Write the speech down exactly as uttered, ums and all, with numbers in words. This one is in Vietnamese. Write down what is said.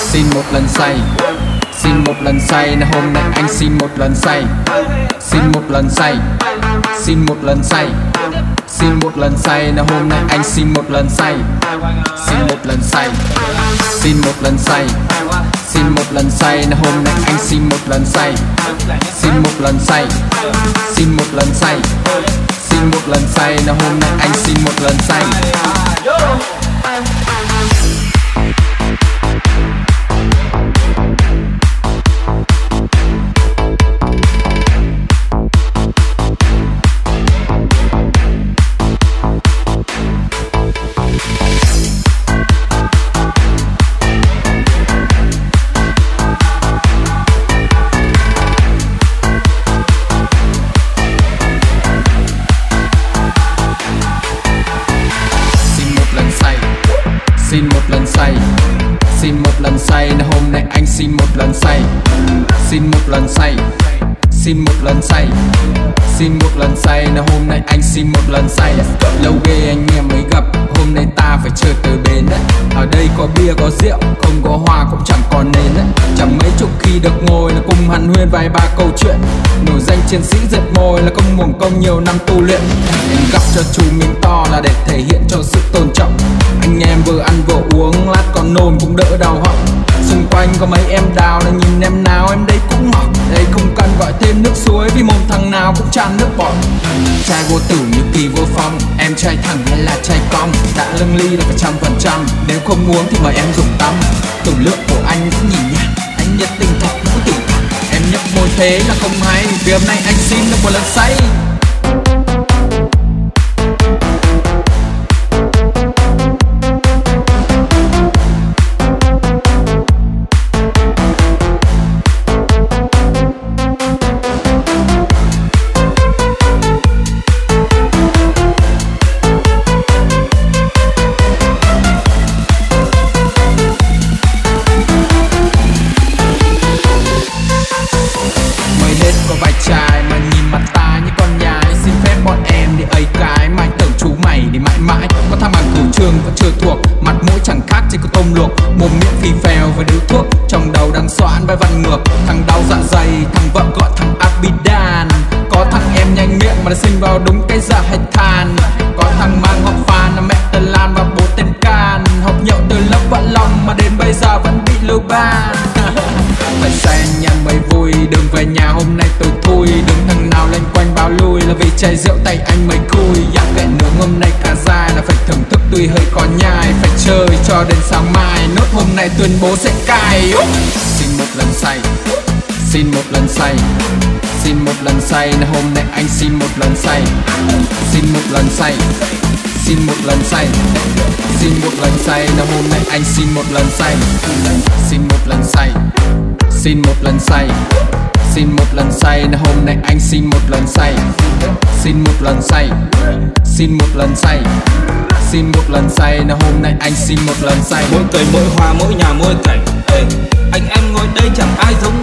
Xin một lần say, xin một lần say là hôm nay anh xin một lần say. Xin một lần say, xin một lần say, xin một lần say là hôm nay anh xin một lần say. Xin một lần say, xin một lần say, xin một lần say là hôm nay anh xin một lần say. Xin một lần say, xin một lần say, xin một lần say là hôm nay anh xin một lần say. Xin một lần say, xin một lần say là hôm nay anh xin một lần say. Xin một lần say, xin một lần say, xin một lần say là hôm nay anh xin một lần say. Lâu ghê anh em mới gặp, hôm nay ta phải chơi từ bến đấy. Ở đây có bia có rượu, không có hoa cũng chẳng còn nền đấy. Chẳng mấy chục khi được ngồi là cùng hàn huyên vài ba câu chuyện. Nổi danh chiến sĩ dệt môi là công muồng công nhiều năm tu luyện. Em gặp cho chú miếng to là để thể hiện cho sự tôn trọng. Anh em vừa ăn vừa uống, lát còn nôn cũng đỡ đau họng. Xung quanh có mấy em đào là nhìn em nào em đây cũng mọc. Đây không cần gọi thêm nước suối vì mồm thằng nào cũng tràn nước bọt. Trai vô tử như Kỳ vô phong, em trai thẳng hay là trai cong. Đã lâng ly là phải trăm phần trăm, nếu không uống thì mời em dùng tăm. Tử lượng của anh cũng nhìn nhạt, anh nhiệt tình thật cũng tử thẳng. Em nhấp môi thế là không hay, vì hôm nay anh xin được một lần say. Có vài trai mà nhìn mặt ta như con nhái, xin phép bọn em đi ấy cái mà anh tưởng chú mày đi mãi mãi. Có thằng bằng cửu trường vẫn chưa thuộc, mặt mũi chẳng khác chỉ có tôm luộc. Mồm miệng phì phèo và điếu thuốc, trong đầu đang soạn bài văn ngược. Thằng đau dạ dày, thằng vợ gọi thằng Abidan. Có thằng em nhanh miệng mà đã sinh vào đúng cái giờ hay than. Có thằng mang ngọc phan là mẹ tên Lan và bố tên Can. Học nhậu từ lớp Vạn Long mà đến bây giờ vẫn bị lưu ban. Phải xe nhà mới vui, đừng về nhà hôm nay tôi thui. Đừng thằng nào lên quanh bao lui là vì chai rượu tay anh mới cùi. Dạ kệ nướng hôm nay cả dài là phải thưởng thức tuy hơi có nhai. Phải chơi cho đến sáng mai, nốt hôm nay tuyên bố sẽ cài. Xin một lần say, xin một lần say, xin một lần say là hôm nay anh xin một lần say. Xin một lần say, xin một lần say, xin một lần say là hôm nay anh xin một lần say. Xin một lần say, xin một lần say, xin một lần say là hôm nay anh xin một lần say. Xin một lần say, xin một lần say, xin một lần say là hôm nay anh xin một lần say. Mỗi cây mỗi hoa mỗi nhà mỗi cảnh, ê, anh em ngồi đây chẳng ai giống